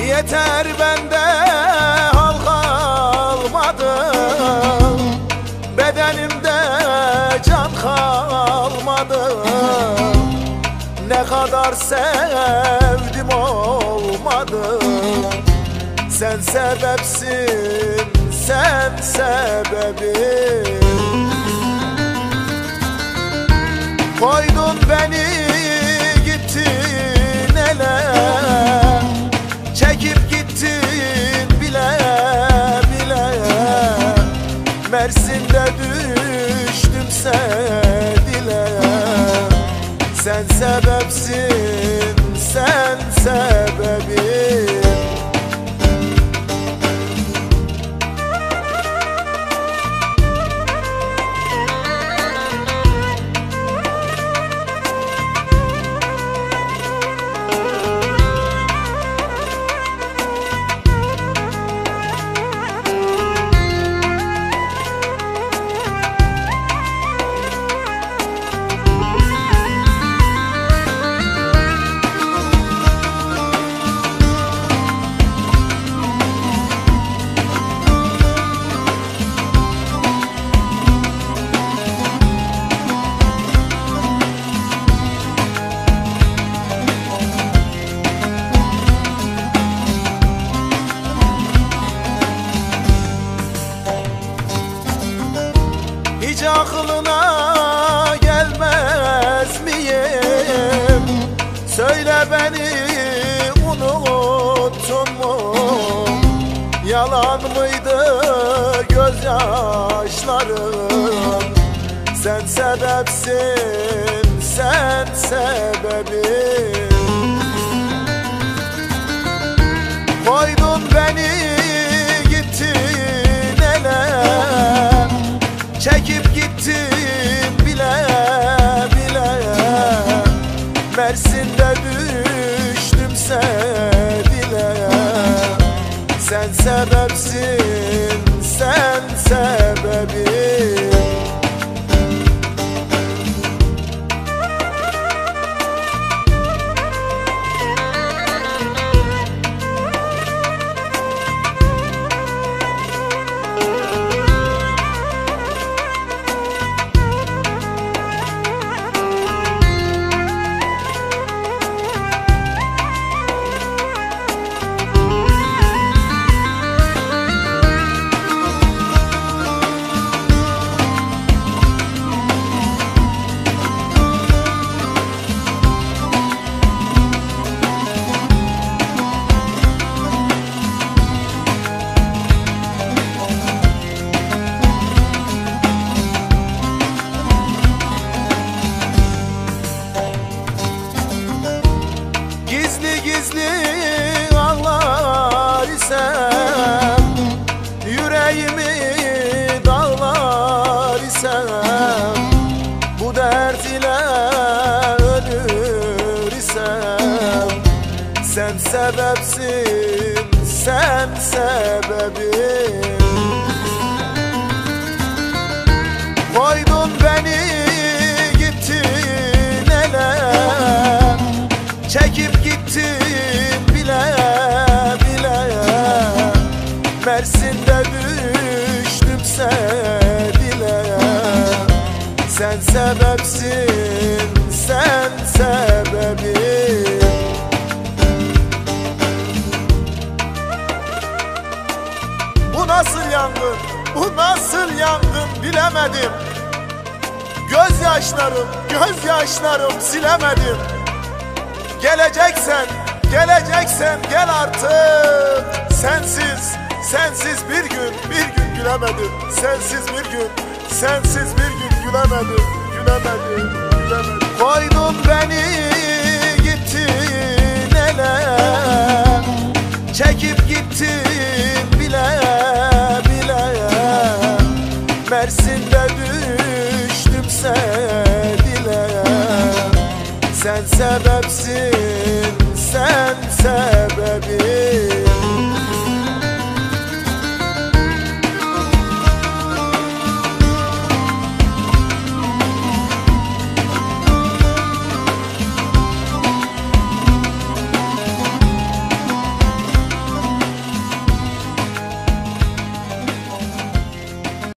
Yeter bende hal kalmadı, bedenimde can kalmadı. Ne kadar sevdim olmadı. Sen sebepsin, sen sebebim. Koydun beni gittin ele, çekip gittin bile bile. Mersin'de düştüm sedile. Sen sebepsin, sen sebebim. Hiç aklına gelmez miyim? Söyle beni unuttun mu? Yalan mıydı gözyaşlarım? Sen sebepsin, sen sebebim. Koydun beni gittin ele, çekip gittin bile bile. Mersin'de düştüm sedile. Sen sebepsin, sen sebebim. Gizli gizli ağlar isem, yüreğimi dağlar isem, bu dert ile ölür isem. Sen sebepsin, sen sebebim. Koydun beni gittin ele, çekip gittin bile bile. Mersin'de düştüm sedile. Sen sebepsin, sen sebebim. Bu nasıl yangın, bu nasıl yangın bilemedim. Gözyaşlarım, gözyaşlarım silemedim. Geleceksen, geleceksen gel artık. Sensiz, sensiz bir gün gülemedim. Sensiz bir gün, sensiz bir gün gülemedim, gülemedim, gülemedim. Koydun beni gittin ele, çekip gittin bile bile. Mersin'de düştüm sedile. Sen sebepsin, sen sebebim.